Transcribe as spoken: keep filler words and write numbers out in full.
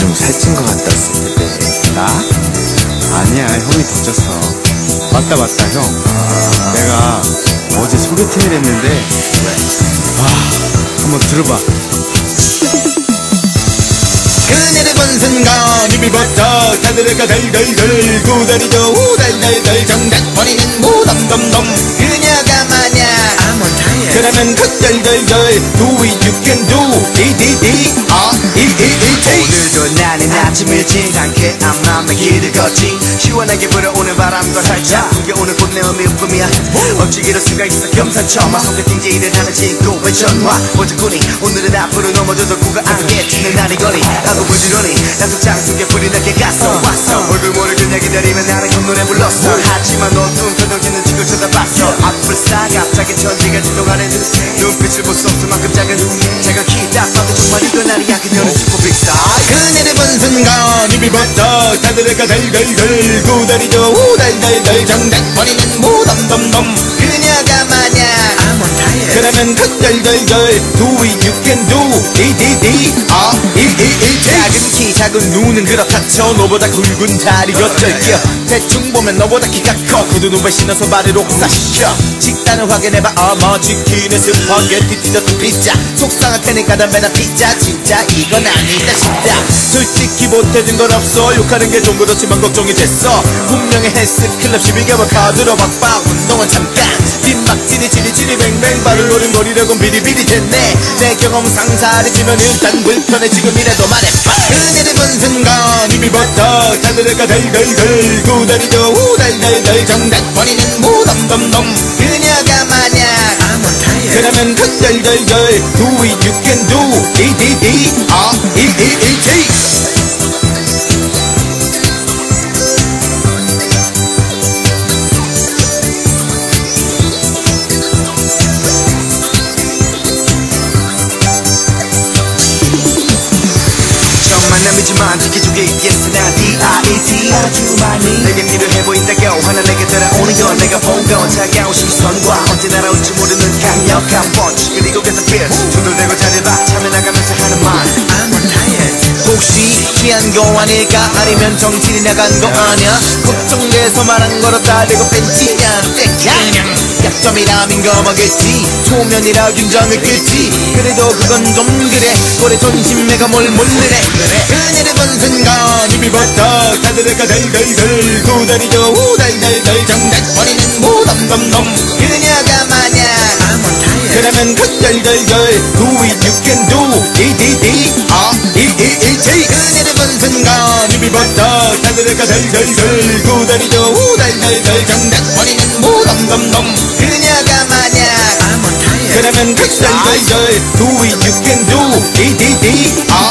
좀 살찐 것 같다 했을 때. 나? 아니야, 형이 더 쪘어. 맞다 맞다 형. 아... 내가 어제 소개팅을 했는데. 왜? 아, 한번 들어봐. 그녀를 본 순간 입이부터 타들어가 덜덜덜 구다리도 후달달달 정답버리는 무덤덤덤. 그녀가 마냥 I'm on tired. 그러면 흑달달달 Do it you can do 디디디 아 이이이티. 오늘도 나는 아침 일찍 않게 암맘의 길을 걷지. 시원하게 불어오는 바람과 살짝 풍겨오는 꽃내음이 웃음이야. 어찌 이럴 수가 있어 겸사겸사 소개팅 제의를 하는 친구의 전화. 어쨌거니 오늘은 앞으로 넘어져도 구가 안게 튀는 날이거니 하고 부지런히 약속장 속에 불이 나게 갔어 왔어. 얼굴 모르겠냐 기다리면 나는 그 노래 불렀어. 하지만 어두운 표정 짓는 친구 쳐다봤어. 앞을 싸 갑자기 천지가 지동하는 눈빛을 볼 수 없을 만큼 작은 자각히 딱 봐도 정말 이건 아니야. 그녀는 슈퍼빅스타. 그녀를 본 순간 입이부터 타들어가 덜덜덜 구다리도 후달달달 정답버리는 무덤덤덤. 그녀가 마냥 I'm on tired. 그러면 흑달달달 Do it you can do 디디디 아 이이이티. 작은 키 작은 눈은 그렇다 쳐 너보다 굵은 다리 어쩔겨. 대충 보면 너보다 키가 커. 구두 눈발 신어서 발을 옥사시켜. 식단을 확인해봐 어머 치킨에 스파게티 디저트 피자. 속상한 테니까 담배나 피자. 진짜 이건 아니다 싶다. 솔직히 못해준 건 없어. 욕하는 게 좀 그렇지만 걱정이 됐어. 분명히 헬스클럽 십이 개월 카드로 바빠. 운동은 잠깐 뒷막지리 지리지리 뱅뱅 발을 노린거리려곤 비리비리 됐네. 내 경험상 잘해지면 일단 불편해. 지금이라도 말해봐. 그녀를 본 순간 입이부터 타들어가 덜덜덜 구다리도 후달달달 정답버리는 무덤덤덤. 그녀가 마냥 I'm on tired. 그러면 흑달달달 Do it you can do 디디디 아 이이이티. 만남이지만 기적에 yes 나 디 아이 티 아주 많이 내게 필요해 보인다고 하나 내게 따라오는 건 내가 본 건 차가운 시선과 언제 날아올지 모르는 강력한 펀치. 그리고 계속 pierce 두들대고 자리봐 참여 나가면서 하는 말 I'm on tired. 혹시 취한 거 아닐까 아니면 정신이 나간 거 아냐. 걱정돼서 말한 거로 달리고 뺀지냐. 그냥 약점이라면 거먹겠지. 초면이라 긴장했겠지. 그래도 그건 좀 그래. 오래 존심매가 뭘 몰르래. 그녀를 본 순간 입이부터 타들어가 덜덜덜 구다리도 후달달달 정답버리는 무덤덤덤. 그녀가 마냥 I'm on tired. 그러면 흑달달달 Do it you can do 디디디 아 이이이티. 그녀를 본 순간 입이부터 타들어가 덜덜덜 구다리도 후달달달 정답버리는 무덤덤덤. 그녀가 마냥 I'm on tired. 그러면 흑달달달 Do it you can do 디디디 아